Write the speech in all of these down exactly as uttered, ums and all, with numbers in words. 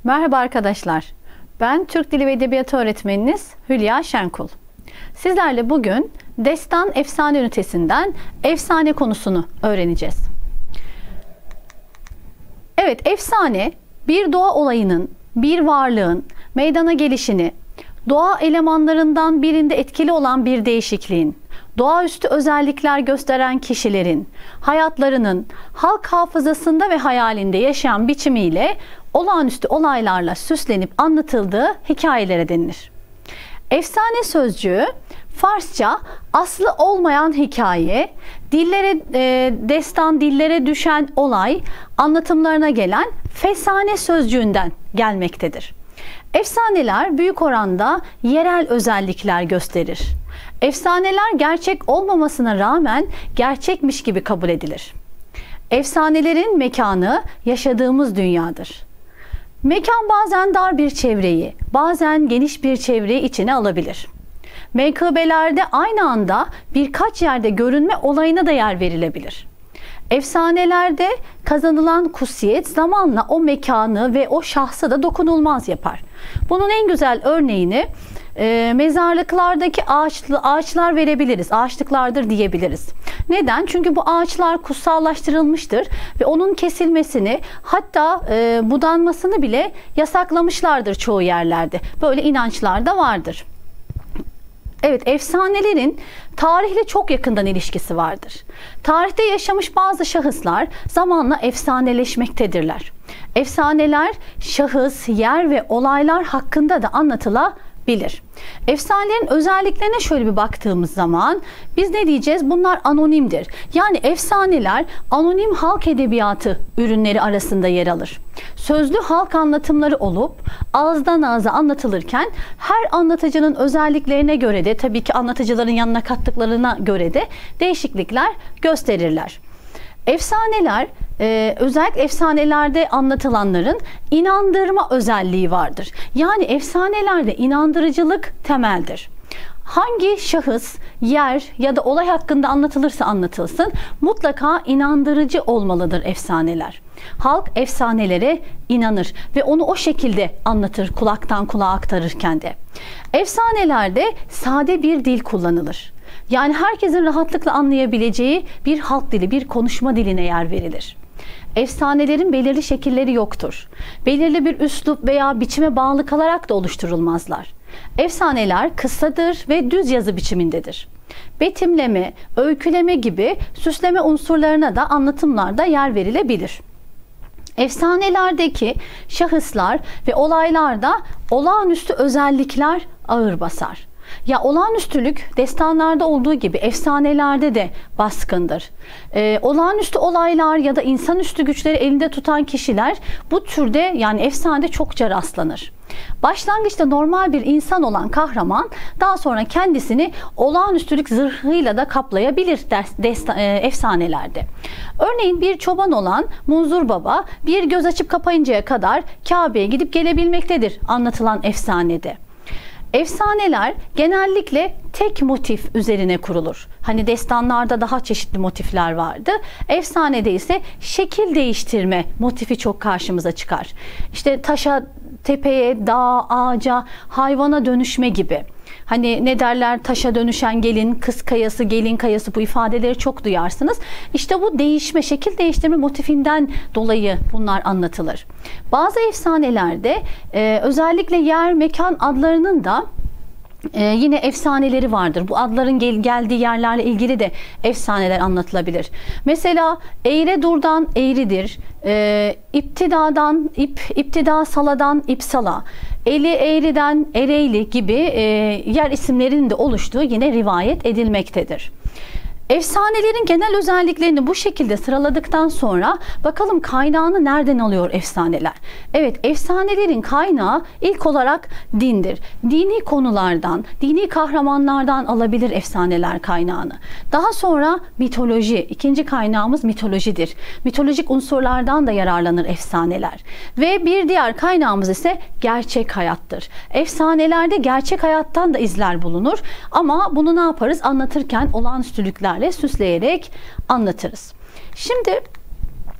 Merhaba arkadaşlar. Ben Türk Dili ve Edebiyatı öğretmeniniz Hülya Şenkul. Sizlerle bugün destan efsane ünitesinden efsane konusunu öğreneceğiz. Evet, efsane bir doğa olayının, bir varlığın meydana gelişini, doğa elemanlarından birinde etkili olan bir değişikliğin, doğaüstü özellikler gösteren kişilerin hayatlarının halk hafızasında ve hayalinde yaşayan biçimiyle olağanüstü olaylarla süslenip anlatıldığı hikayelere denilir. Efsane sözcüğü Farsça aslı olmayan hikaye, dillere e, destan, dillere düşen olay anlatımlarına gelen fesane sözcüğünden gelmektedir. Efsaneler büyük oranda yerel özellikler gösterir. Efsaneler gerçek olmamasına rağmen gerçekmiş gibi kabul edilir. Efsanelerin mekanı yaşadığımız dünyadır. Mekan bazen dar bir çevreyi, bazen geniş bir çevreyi içine alabilir. Menkıbelerde aynı anda birkaç yerde görünme olayına da yer verilebilir. Efsanelerde kazanılan kutsiyet zamanla o mekanı ve o şahsı da dokunulmaz yapar. Bunun en güzel örneğini e, mezarlıklardaki ağaçlı, ağaçlar verebiliriz. Ağaçlıklardır diyebiliriz. Neden? Çünkü bu ağaçlar kutsallaştırılmıştır ve onun kesilmesini, hatta e, budanmasını bile yasaklamışlardır çoğu yerlerde. Böyle inançlar da vardır. Evet, efsanelerin tarihle çok yakından ilişkisi vardır. Tarihte yaşamış bazı şahıslar zamanla efsaneleşmektedirler. Efsaneler şahıs, yer ve olaylar hakkında da anlatılabilir. Efsanelerin özelliklerine şöyle bir baktığımız zaman biz ne diyeceğiz? Bunlar anonimdir. Yani efsaneler anonim halk edebiyatı ürünleri arasında yer alır. Sözlü halk anlatımları olup ağızdan ağza anlatılırken her anlatıcının özelliklerine göre de, tabii ki anlatıcıların yanına kattıklarına göre de değişiklikler gösterirler. Efsaneler, e, özellikle efsanelerde anlatılanların inandırma özelliği vardır. Yani efsanelerde inandırıcılık temeldir. Hangi şahıs, yer ya da olay hakkında anlatılırsa anlatılsın mutlaka inandırıcı olmalıdır efsaneler. Halk efsanelere inanır ve onu o şekilde anlatır, kulaktan kulağa aktarırken de. Efsanelerde sade bir dil kullanılır. Yani herkesin rahatlıkla anlayabileceği bir halk dili, bir konuşma diline yer verilir. Efsanelerin belirli şekilleri yoktur. Belirli bir üslup veya biçime bağlı kalarak da oluşturulmazlar. Efsaneler kısadır ve düz yazı biçimindedir. Betimleme, öyküleme gibi süsleme unsurlarına da anlatımlarda yer verilebilir. Efsanelerdeki şahıslar ve olaylarda olağanüstü özellikler ağır basar. Ya olağanüstülük destanlarda olduğu gibi efsanelerde de baskındır. Ee, olağanüstü olaylar ya da insanüstü güçleri elinde tutan kişiler bu türde, yani efsanede çokça rastlanır. Başlangıçta normal bir insan olan kahraman daha sonra kendisini olağanüstülük zırhıyla da kaplayabilir destan, e, efsanelerde. Örneğin bir çoban olan Munzur Baba bir göz açıp kapayıncaya kadar Kabe'ye gidip gelebilmektedir anlatılan efsanede. Efsaneler genellikle tek motif üzerine kurulur. Hani destanlarda daha çeşitli motifler vardı. Efsanede ise şekil değiştirme motifi çok karşımıza çıkar. İşte taşa, tepeye, dağa, ağaca, hayvana dönüşme gibi. Hani ne derler, taşa dönüşen gelin, kız kayası, gelin kayası, bu ifadeleri çok duyarsınız. İşte bu değişme, şekil değiştirme motifinden dolayı bunlar anlatılır. Bazı efsanelerde e, özellikle yer, mekan adlarının da Ee, yine efsaneleri vardır. Bu adların gel geldiği yerlerle ilgili de efsaneler anlatılabilir. Mesela eğre durdan eğridir, e, iptidadan ip, iptida saladan ipsala, eli eğriden ereğli gibi e, yer isimlerinin de oluştuğu yine rivayet edilmektedir. Efsanelerin genel özelliklerini bu şekilde sıraladıktan sonra bakalım kaynağını nereden alıyor efsaneler? Evet, efsanelerin kaynağı ilk olarak dindir. Dini konulardan, dini kahramanlardan alabilir efsaneler kaynağını. Daha sonra mitoloji, ikinci kaynağımız mitolojidir. Mitolojik unsurlardan da yararlanır efsaneler. Ve bir diğer kaynağımız ise gerçek hayattır. Efsanelerde gerçek hayattan da izler bulunur ama bunu ne yaparız? Anlatırken olağanüstülükler süsleyerek anlatırız. Şimdi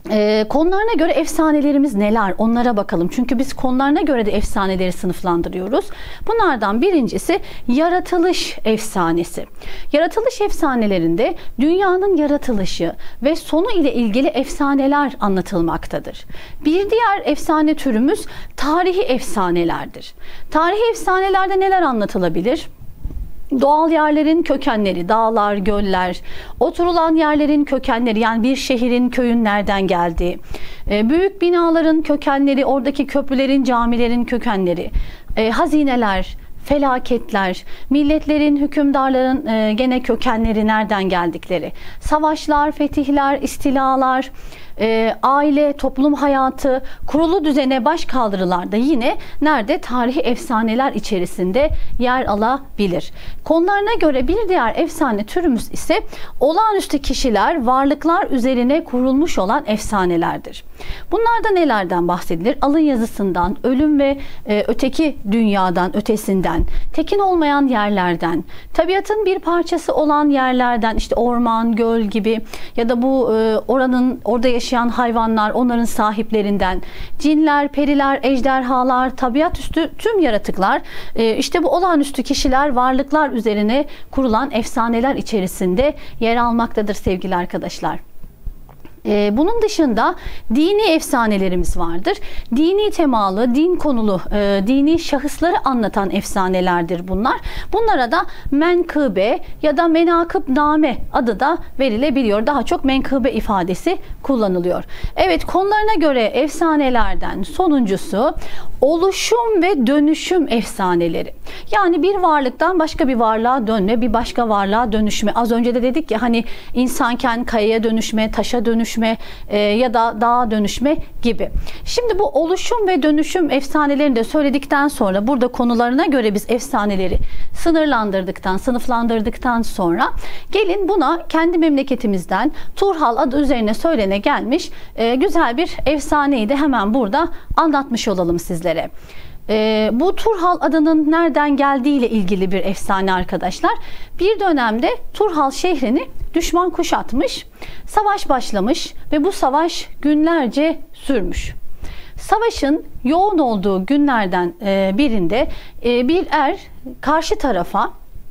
Ee, konularına göre efsanelerimiz neler? Onlara bakalım. Çünkü biz konularına göre de efsaneleri sınıflandırıyoruz. Bunlardan birincisi yaratılış efsanesi. Yaratılış efsanelerinde dünyanın yaratılışı ve sonu ile ilgili efsaneler anlatılmaktadır. Bir diğer efsane türümüz tarihi efsanelerdir. Tarihi efsanelerde neler anlatılabilir? Doğal yerlerin kökenleri, dağlar, göller, oturulan yerlerin kökenleri, yani bir şehrin, köyün nereden geldiği, büyük binaların kökenleri, oradaki köprülerin, camilerin kökenleri, hazineler, felaketler, milletlerin, hükümdarların e, gene kökenleri, nereden geldikleri, savaşlar, fetihler, istilalar, e, aile, toplum hayatı, kurulu düzene baş kaldırılar da yine nerede? Tarihi efsaneler içerisinde yer alabilir. Konularına göre bir diğer efsane türümüz ise olağanüstü kişiler, varlıklar üzerine kurulmuş olan efsanelerdir. Bunlarda nelerden bahsedilir? Alın yazısından, ölüm ve e, öteki dünyadan, ötesinden, tekin olmayan yerlerden, tabiatın bir parçası olan yerlerden, işte orman, göl gibi ya da bu e, oranın orada yaşayan hayvanlar, onların sahiplerinden, cinler, periler, ejderhalar, tabiatüstü tüm yaratıklar, e, işte bu olağanüstü kişiler, varlıklar üzerine kurulan efsaneler içerisinde yer almaktadır sevgili arkadaşlar. Bunun dışında dini efsanelerimiz vardır. Dini temalı, din konulu, dini şahısları anlatan efsanelerdir bunlar. Bunlara da menkıbe ya da menakıbname adı da verilebiliyor. Daha çok menkıbe ifadesi kullanılıyor. Evet, konularına göre efsanelerden sonuncusu oluşum ve dönüşüm efsaneleri. Yani bir varlıktan başka bir varlığa dönme, bir başka varlığa dönüşme. Az önce de dedik ya, hani insanken kayaya dönüşme, taşa dönüşme e, ya da dağa dönüşme gibi. Şimdi bu oluşum ve dönüşüm efsanelerini de söyledikten sonra, burada konularına göre biz efsaneleri sınırlandırdıktan, sınıflandırdıktan sonra gelin buna kendi memleketimizden Turhal adı üzerine söylene gelmiş e, güzel bir efsaneyi de hemen burada anlatmış olalım sizlere. Ee, bu Turhal adının nereden geldiği ile ilgili bir efsane arkadaşlar. Bir dönemde Turhal şehrini düşman kuşatmış, savaş başlamış ve bu savaş günlerce sürmüş. Savaşın yoğun olduğu günlerden e, birinde e, bir er karşı tarafa,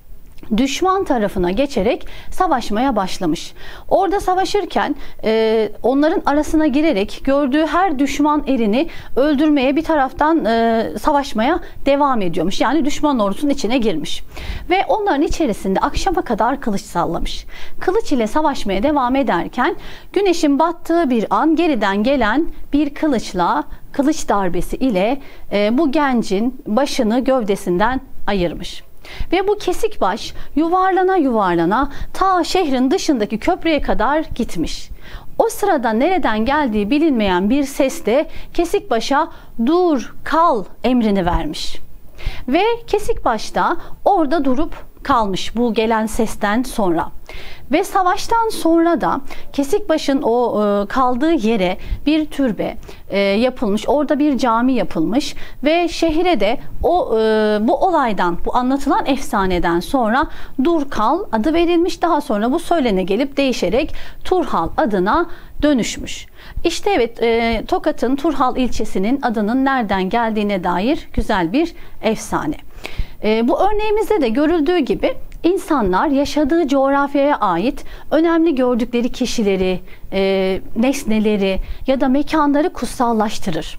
düşman tarafına geçerek savaşmaya başlamış. Orada savaşırken e, onların arasına girerek gördüğü her düşman erini öldürmeye, bir taraftan e, savaşmaya devam ediyormuş. Yani düşman ordusunun içine girmiş. Ve onların içerisinde akşama kadar kılıç sallamış. Kılıç ile savaşmaya devam ederken güneşin battığı bir an geriden gelen bir kılıçla, kılıç darbesi ile e, bu gencin başını gövdesinden ayırmış. Ve bu kesik baş yuvarlana yuvarlana ta şehrin dışındaki köprüye kadar gitmiş. O sırada nereden geldiği bilinmeyen bir ses de kesik başa dur, kal emrini vermiş. Ve kesik baş da orada durup kalmış bu gelen sesten sonra. Ve savaştan sonra da Kesikbaş'ın o e, kaldığı yere bir türbe e, yapılmış. Orada bir cami yapılmış ve şehre de o e, bu olaydan, bu anlatılan efsaneden sonra Durkal adı verilmiş. Daha sonra bu söylene gelip değişerek Turhal adına dönüşmüş. İşte evet, e, Tokat'ın Turhal ilçesinin adının nereden geldiğine dair güzel bir efsane. E, bu örneğimizde de görüldüğü gibi İnsanlar yaşadığı coğrafyaya ait önemli gördükleri kişileri, e, nesneleri ya da mekanları kutsallaştırır.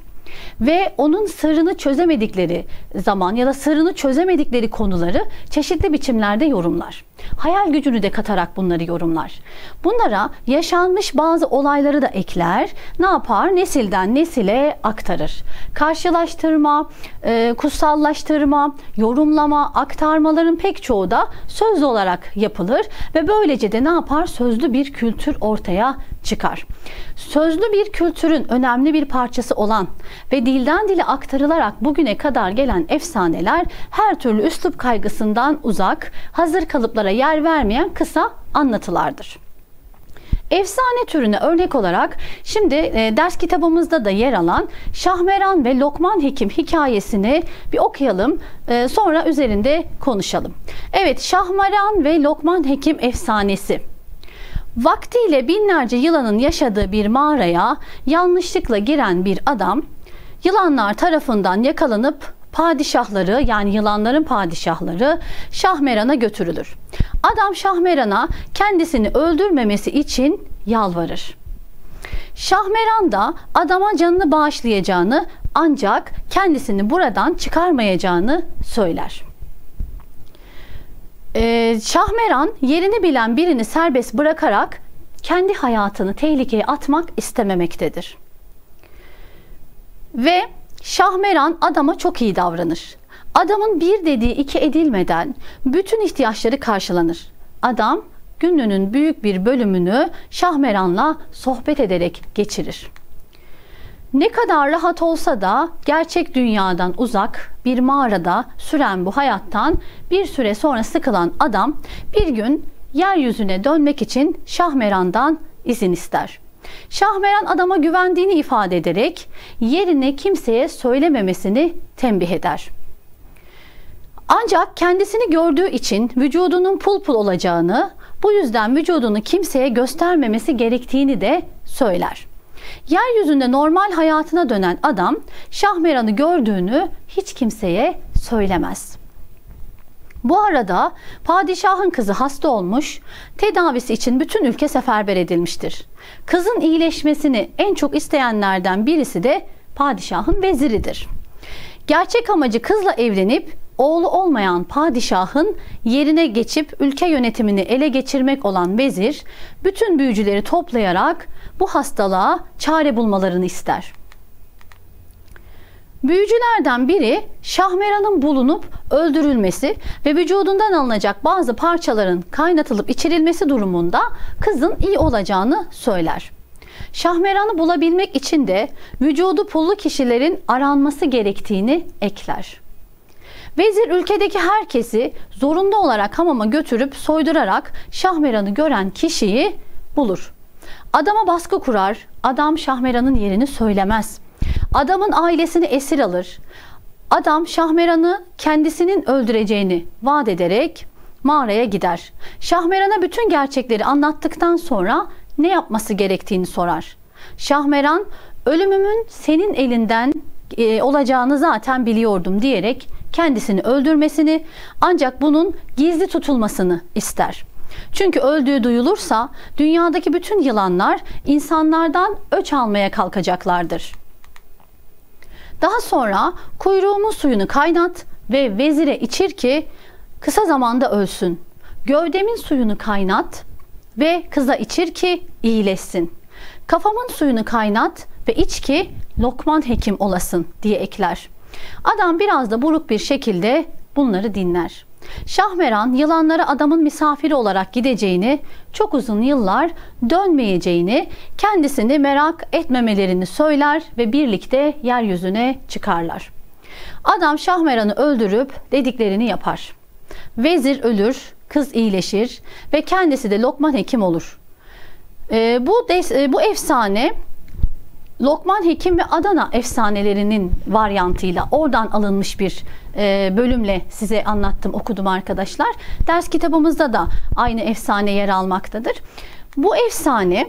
Ve onun sırrını çözemedikleri zaman ya da sırrını çözemedikleri konuları çeşitli biçimlerde yorumlar. Hayal gücünü de katarak bunları yorumlar. Bunlara yaşanmış bazı olayları da ekler. Ne yapar? Nesilden nesile aktarır. Karşılaştırma, e, kutsallaştırma, yorumlama, aktarmaların pek çoğu da sözlü olarak yapılır ve böylece de ne yapar? Sözlü bir kültür ortaya çıkar. Sözlü bir kültürün önemli bir parçası olan ve dilden dile aktarılarak bugüne kadar gelen efsaneler her türlü üslup kaygısından uzak, hazır kalıplara yer vermeyen kısa anlatılardır. Efsane türüne örnek olarak şimdi e, ders kitabımızda da yer alan Şahmeran ve Lokman Hekim hikayesini bir okuyalım, e, sonra üzerinde konuşalım. Evet, Şahmeran ve Lokman Hekim efsanesi. Vaktiyle binlerce yılanın yaşadığı bir mağaraya yanlışlıkla giren bir adam, yılanlar tarafından yakalanıp padişahları, yani yılanların padişahları Şahmeran'a götürülür. Adam Şahmeran'a kendisini öldürmemesi için yalvarır. Şahmeran da adama canını bağışlayacağını, ancak kendisini buradan çıkarmayacağını söyler. Ee, Şahmeran yerini bilen birini serbest bırakarak kendi hayatını tehlikeye atmak istememektedir. Ve Şahmeran adama çok iyi davranır. Adamın bir dediği iki edilmeden bütün ihtiyaçları karşılanır. Adam gününün büyük bir bölümünü Şahmeran'la sohbet ederek geçirir. Ne kadar rahat olsa da gerçek dünyadan uzak bir mağarada süren bu hayattan bir süre sonra sıkılan adam bir gün yeryüzüne dönmek için Şahmeran'dan izin ister. Şahmeran adama güvendiğini ifade ederek yerini kimseye söylememesini tembih eder. Ancak kendisini gördüğü için vücudunun pul pul olacağını, bu yüzden vücudunu kimseye göstermemesi gerektiğini de söyler. Yeryüzünde normal hayatına dönen adam Şahmeran'ı gördüğünü hiç kimseye söylemez. Bu arada padişahın kızı hasta olmuş, tedavisi için bütün ülke seferber edilmiştir. Kızın iyileşmesini en çok isteyenlerden birisi de padişahın veziridir. Gerçek amacı kızla evlenip oğlu olmayan padişahın yerine geçip ülke yönetimini ele geçirmek olan vezir, bütün büyücüleri toplayarak bu hastalığa çare bulmalarını ister. Büyücülerden biri Şahmeran'ın bulunup öldürülmesi ve vücudundan alınacak bazı parçaların kaynatılıp içirilmesi durumunda kızın iyi olacağını söyler. Şahmeran'ı bulabilmek için de vücudu pullu kişilerin aranması gerektiğini ekler. Vezir ülkedeki herkesi zorunlu olarak hamama götürüp soydurarak Şahmeran'ı gören kişiyi bulur. Adama baskı kurar, adam Şahmeran'ın yerini söylemez. Adamın ailesini esir alır. Adam Şahmeran'ı kendisinin öldüreceğini vaat ederek mağaraya gider. Şahmeran'a bütün gerçekleri anlattıktan sonra ne yapması gerektiğini sorar. Şahmeran, ölümümün senin elinden e, olacağını zaten biliyordum diyerek kendisini öldürmesini, ancak bunun gizli tutulmasını ister. Çünkü öldüğü duyulursa dünyadaki bütün yılanlar insanlardan öç almaya kalkacaklardır. Daha sonra kuyruğumun suyunu kaynat ve vezire içir ki kısa zamanda ölsün. Gövdemin suyunu kaynat ve kıza içir ki iyileşsin. Kafamın suyunu kaynat ve iç ki Lokman hekim olasın diye ekler. Adam biraz da buruk bir şekilde bunları dinler. Şahmeran yılanlara adamın misafiri olarak gideceğini, çok uzun yıllar dönmeyeceğini, kendisini merak etmemelerini söyler ve birlikte yeryüzüne çıkarlar. Adam Şahmeran'ı öldürüp dediklerini yapar. Vezir ölür, kız iyileşir ve kendisi de Lokman hekim olur. Ee, bu, de, bu efsane Lokman Hekim ve Adana efsanelerinin varyantıyla oradan alınmış bir e, bölümle size anlattım, okudum arkadaşlar. Ders kitabımızda da aynı efsane yer almaktadır. Bu efsane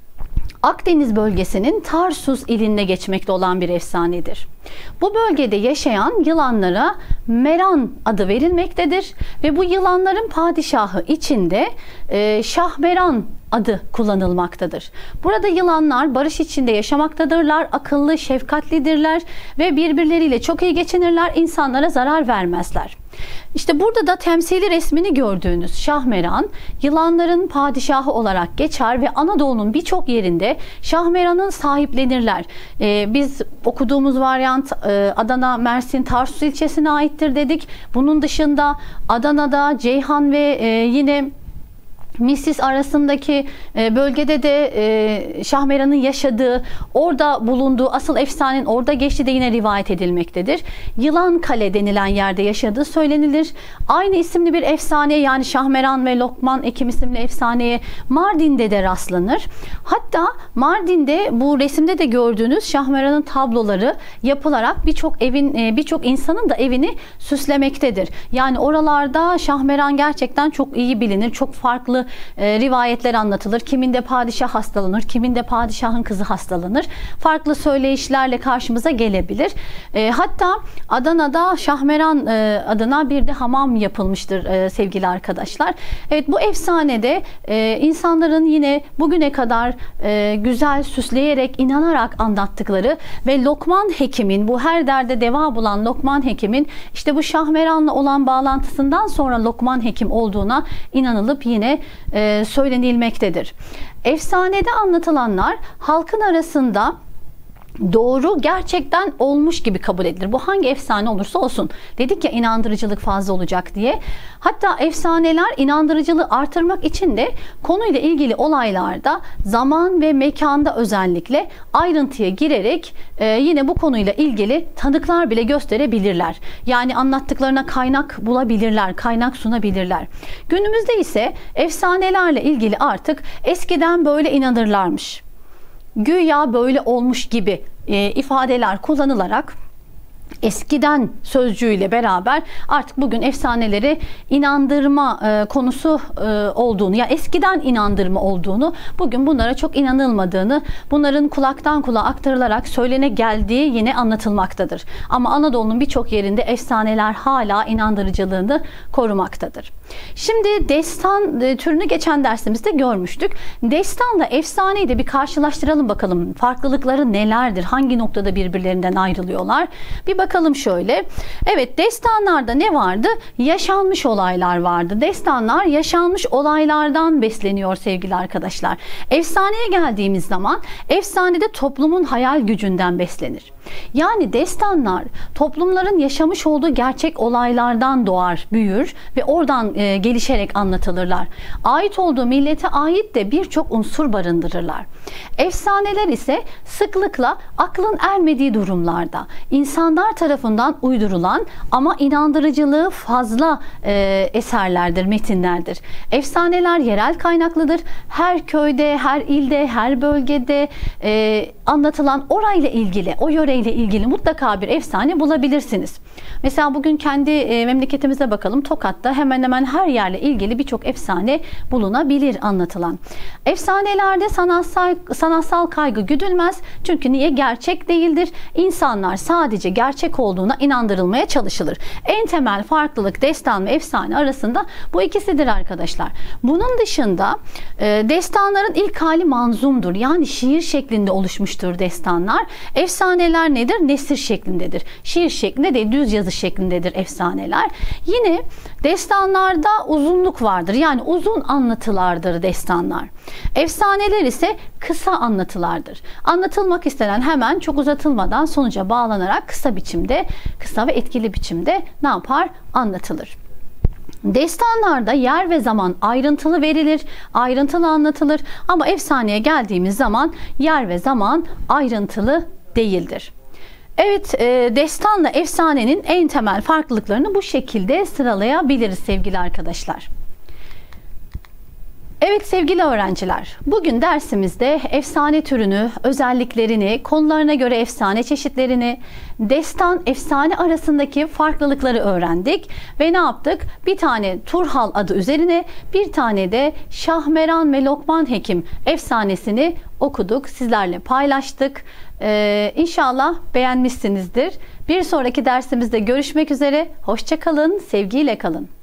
Akdeniz bölgesinin Tarsus ilinde geçmekte olan bir efsanedir. Bu bölgede yaşayan yılanlara Meran adı verilmektedir ve bu yılanların padişahı içinde e, Şahmeran adı kullanılmaktadır. Burada yılanlar barış içinde yaşamaktadırlar, akıllı, şefkatlidirler ve birbirleriyle çok iyi geçinirler, insanlara zarar vermezler. İşte burada da temsili resmini gördüğünüz Şahmeran, yılanların padişahı olarak geçer ve Anadolu'nun birçok yerinde Şahmeran'ın sahiplenirler. Ee, biz okuduğumuz varyant e, Adana, Mersin, Tarsus ilçesine aittir dedik. Bunun dışında Adana'da, Ceyhan ve e, yine Misis arasındaki bölgede de Şahmeran'ın yaşadığı, orada bulunduğu, asıl efsanenin orada geçtiği de yine rivayet edilmektedir. Yılan Kale denilen yerde yaşadığı söylenilir. Aynı isimli bir efsaneye, yani Şahmeran ve Lokman Hekim isimli efsaneye Mardin'de de rastlanır. Hatta Mardin'de bu resimde de gördüğünüz Şahmeran'ın tabloları yapılarak birçok evin, birçok insanın da evini süslemektedir. Yani oralarda Şahmeran gerçekten çok iyi bilinir. Çok farklı e, rivayetler anlatılır. Kiminde padişah hastalanır, kiminde padişahın kızı hastalanır. Farklı söyleyişlerle karşımıza gelebilir. E, hatta Adana'da Şahmeran e, adına bir de hamam yapılmıştır e, sevgili arkadaşlar. Evet, bu efsanede e, insanların yine bugüne kadar e, güzel süsleyerek, inanarak anlattıkları ve Lokman Hekim'in, bu her derde deva bulan Lokman Hekim'in işte bu Şahmeran'la olan bağlantısından sonra Lokman Hekim olduğuna inanılıp yine e, söylenilmektedir. Efsanede anlatılanlar halkın arasında doğru, gerçekten olmuş gibi kabul edilir. Bu hangi efsane olursa olsun. Dedik ya, inandırıcılık fazla olacak diye. Hatta efsaneler inandırıcılığı artırmak için de konuyla ilgili olaylarda zaman ve mekanda özellikle ayrıntıya girerek e, yine bu konuyla ilgili tanıklar bile gösterebilirler. Yani anlattıklarına kaynak bulabilirler, kaynak sunabilirler. Günümüzde ise efsanelerle ilgili artık eskiden böyle inanırlarmış, güya böyle olmuş gibi e, ifadeler kullanılarak eskiden sözcüğüyle beraber artık bugün efsaneleri inandırma e, konusu e, olduğunu, ya eskiden inandırma olduğunu, bugün bunlara çok inanılmadığını, bunların kulaktan kulağa aktarılarak söylene geldiği yine anlatılmaktadır. Ama Anadolu'nun birçok yerinde efsaneler hala inandırıcılığını korumaktadır. Şimdi destan e, türünü geçen dersimizde görmüştük. Destanla efsaneyi de bir karşılaştıralım bakalım. Farklılıkları nelerdir? Hangi noktada birbirlerinden ayrılıyorlar? Bir bakalım şöyle. Evet, destanlarda ne vardı? Yaşanmış olaylar vardı. Destanlar yaşanmış olaylardan besleniyor sevgili arkadaşlar. Efsaneye geldiğimiz zaman efsanede toplumun hayal gücünden beslenir. Yani destanlar toplumların yaşamış olduğu gerçek olaylardan doğar, büyür ve oradan e, gelişerek anlatılırlar. Ait olduğu millete ait de birçok unsur barındırırlar. Efsaneler ise sıklıkla aklın ermediği durumlarda insanlar tarafından uydurulan ama inandırıcılığı fazla e, eserlerdir, metinlerdir. Efsaneler yerel kaynaklıdır. Her köyde, her ilde, her bölgede e, anlatılan orayla ilgili, o yöreyle ilgili mutlaka bir efsane bulabilirsiniz. Mesela bugün kendi e, memleketimize bakalım. Tokat'ta hemen hemen her yerle ilgili birçok efsane bulunabilir anlatılan. Efsanelerde sanatsal, sanatsal kaygı güdülmez. Çünkü niye? Gerçek değildir. İnsanlar sadece gerçek olduğuna inandırılmaya çalışılır. En temel farklılık destan ve efsane arasında bu ikisidir arkadaşlar. Bunun dışında e, destanların ilk hali manzumdur. Yani şiir şeklinde oluşmuştur destanlar. Efsaneler nedir? Nesir şeklindedir. Şiir şeklinde değil, düz yazı şeklindedir efsaneler. Yine destanlarda uzunluk vardır. Yani uzun anlatılardır destanlar. Efsaneler ise kısa anlatılardır. Anlatılmak istenen hemen çok uzatılmadan sonuca bağlanarak kısa biçimde, kısa ve etkili biçimde ne yapar? Anlatılır. Destanlarda yer ve zaman ayrıntılı verilir, ayrıntılı anlatılır ama efsaneye geldiğimiz zaman yer ve zaman ayrıntılı değildir. Evet, e, destanla efsanenin en temel farklılıklarını bu şekilde sıralayabiliriz sevgili arkadaşlar. Evet sevgili öğrenciler, bugün dersimizde efsane türünü, özelliklerini, konularına göre efsane çeşitlerini, destan, efsane arasındaki farklılıkları öğrendik ve ne yaptık? Bir tane Turhal adı üzerine, bir tane de Şahmeran ve Lokman Hekim efsanesini okuduk, sizlerle paylaştık. Ee, İnşallah beğenmişsinizdir. Bir sonraki dersimizde görüşmek üzere. Hoşça kalın, sevgiyle kalın.